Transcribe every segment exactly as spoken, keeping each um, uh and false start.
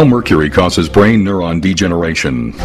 How mercury causes brain neuron degeneration.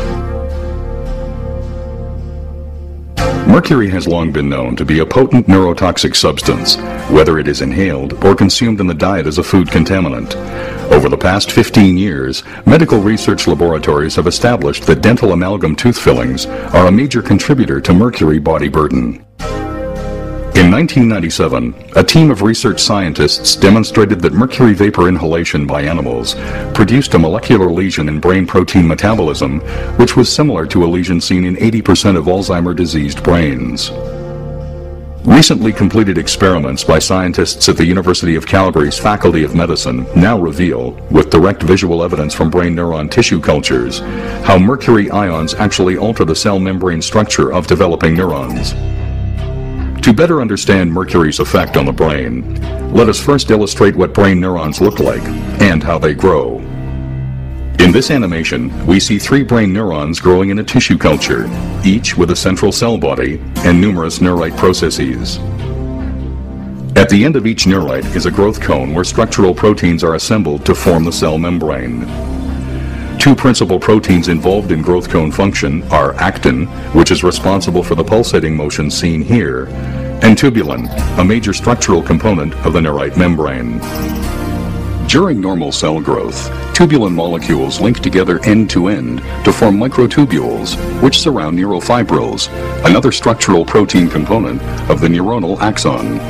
Mercury has long been known to be a potent neurotoxic substance, whether it is inhaled or consumed in the diet as a food contaminant. Over the past fifteen years, medical research laboratories have established that dental amalgam tooth fillings are a major contributor to mercury body burden. In nineteen ninety-seven, a team of research scientists demonstrated that mercury vapor inhalation by animals produced a molecular lesion in brain protein metabolism, which was similar to a lesion seen in eighty percent of Alzheimer-diseased brains. Recently completed experiments by scientists at the University of Calgary's Faculty of Medicine now reveal, with direct visual evidence from brain neuron tissue cultures, how mercury ions actually alter the cell membrane structure of developing neurons. To better understand mercury's effect on the brain, let us first illustrate what brain neurons look like and how they grow. In this animation, we see three brain neurons growing in a tissue culture, each with a central cell body and numerous neurite processes. At the end of each neurite is a growth cone where structural proteins are assembled to form the cell membrane. Two principal proteins involved in growth cone function are actin, which is responsible for the pulsating motion seen here, and tubulin, a major structural component of the neurite membrane. During normal cell growth, tubulin molecules link together end to end to form microtubules, which surround neurofibrils, another structural protein component of the neuronal axon.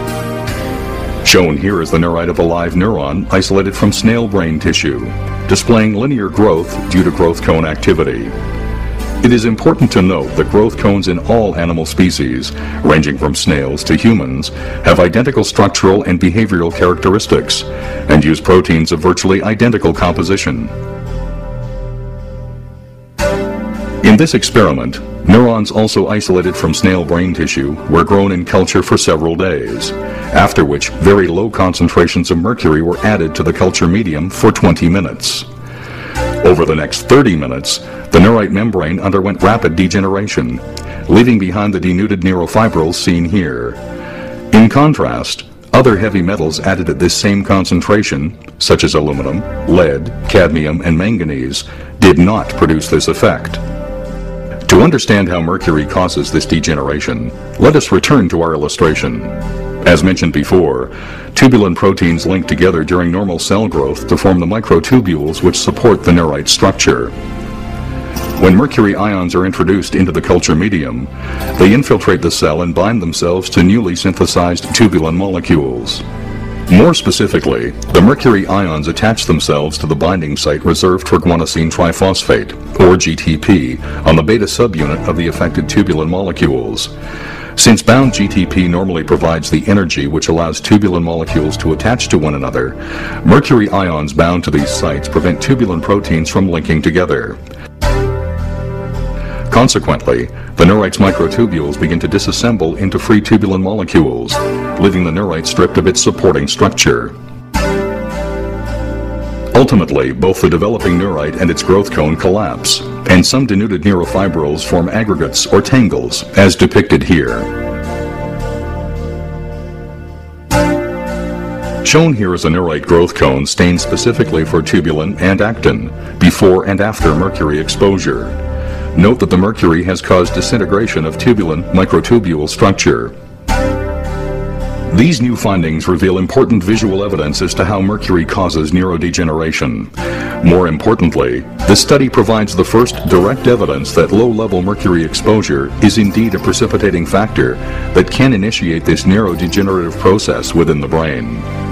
Shown here is the neurite of a live neuron isolated from snail brain tissue, displaying linear growth due to growth cone activity. It is important to note that growth cones in all animal species, ranging from snails to humans, have identical structural and behavioral characteristics and use proteins of virtually identical composition. In this experiment, neurons also isolated from snail brain tissue were grown in culture for several days, after which very low concentrations of mercury were added to the culture medium for twenty minutes. Over the next thirty minutes, the neurite membrane underwent rapid degeneration, leaving behind the denuded neurofibrils seen here. In contrast, other heavy metals added at this same concentration, such as aluminum, lead, cadmium, and manganese, did not produce this effect. To understand how mercury causes this degeneration, let us return to our illustration. As mentioned before, tubulin proteins link together during normal cell growth to form the microtubules which support the neurite structure. When mercury ions are introduced into the culture medium, they infiltrate the cell and bind themselves to newly synthesized tubulin molecules. More specifically, the mercury ions attach themselves to the binding site reserved for guanosine triphosphate, or G T P, on the beta subunit of the affected tubulin molecules. Since bound G T P normally provides the energy which allows tubulin molecules to attach to one another, mercury ions bound to these sites prevent tubulin proteins from linking together. Consequently, the neurite's microtubules begin to disassemble into free tubulin molecules, leaving the neurite stripped of its supporting structure. Ultimately, both the developing neurite and its growth cone collapse, and some denuded neurofibrils form aggregates or tangles, as depicted here. Shown here is a neurite growth cone stained specifically for tubulin and actin, before and after mercury exposure. Note that the mercury has caused disintegration of tubulin microtubule structure. These new findings reveal important visual evidence as to how mercury causes neurodegeneration. More importantly, this study provides the first direct evidence that low-level mercury exposure is indeed a precipitating factor that can initiate this neurodegenerative process within the brain.